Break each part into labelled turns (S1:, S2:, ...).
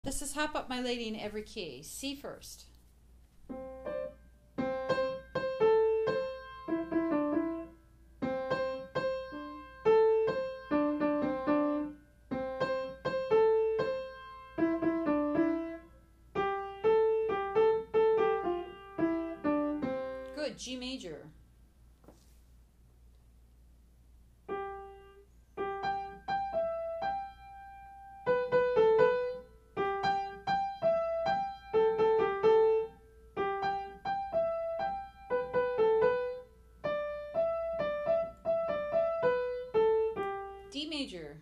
S1: This is Hop Up My Lady in every key. C first. Good. G major. D major.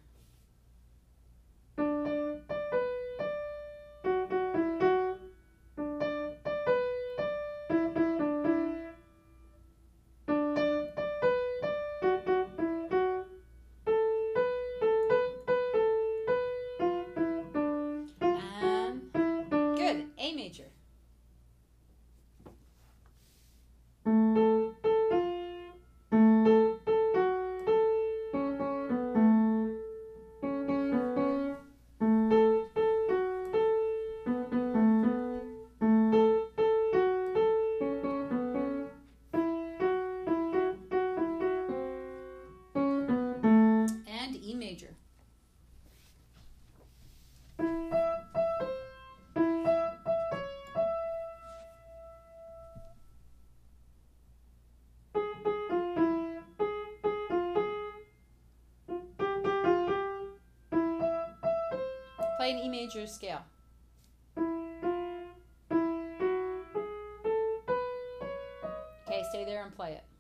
S1: Good. A major. And E major. Play an E major scale. Okay, stay there and play it.